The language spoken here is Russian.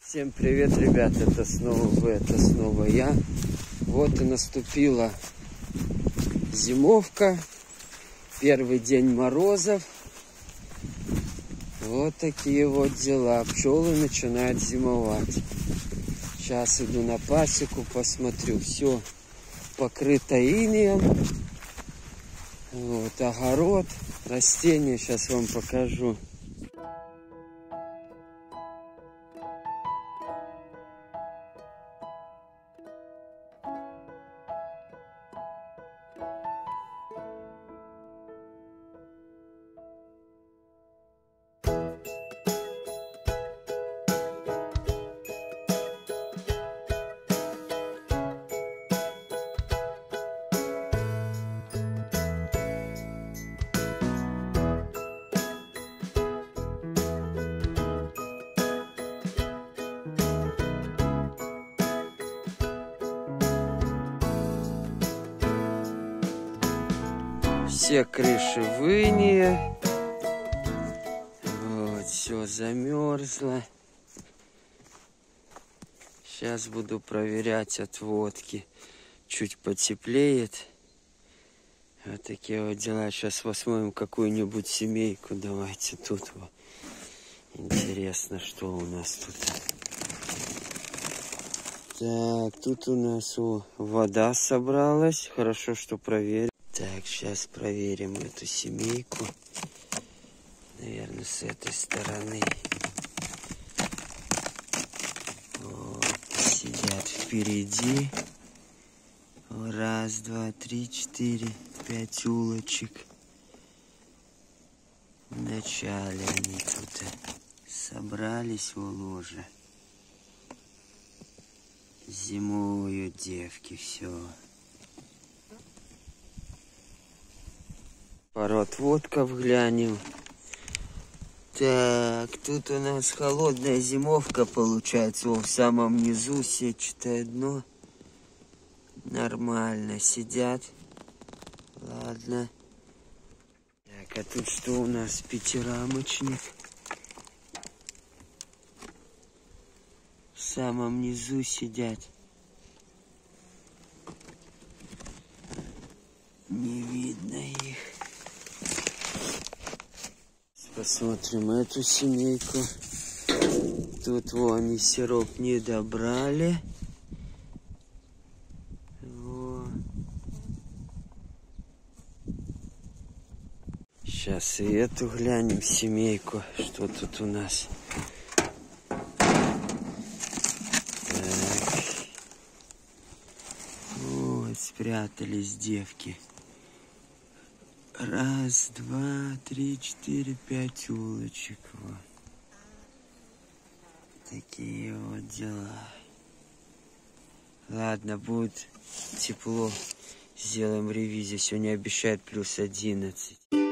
Всем привет, ребят, это снова вы, это снова я. Вот и наступила зимовка, первый день морозов. Вот такие вот дела, пчелы начинают зимовать. Сейчас иду на пасеку, посмотрю, все покрыто инеем. Вот огород, растения, сейчас вам покажу. Все крыши в инее. Вот, все замерзло. Сейчас буду проверять отводки. Чуть потеплеет. Вот такие вот дела. Сейчас посмотрим какую-нибудь семейку. Давайте тут вот. Интересно, что у нас тут. Так, тут у нас вода собралась. Хорошо, что проверил. Так, сейчас проверим эту семейку. Наверное, с этой стороны. Вот, сидят впереди. Раз, два, три, четыре, 5 улочек. Вначале они тут собрались в ложе. Зимуют девки, все. Пару отводков глянем. Так, тут у нас холодная зимовка получается. В самом низу сетчатое дно. Нормально сидят. Ладно. Так, а тут что у нас? Пятирамочник. В самом низу сидят. Не видно их. Посмотрим эту семейку. Тут они сироп не добрали. Во. Сейчас и эту глянем семейку. Что тут у нас? Так. Вот, спрятались девки. Раз, два, три, четыре, 5 улочек. Вот. Такие вот дела. Ладно, будет тепло. Сделаем ревизию. Сегодня обещают +11.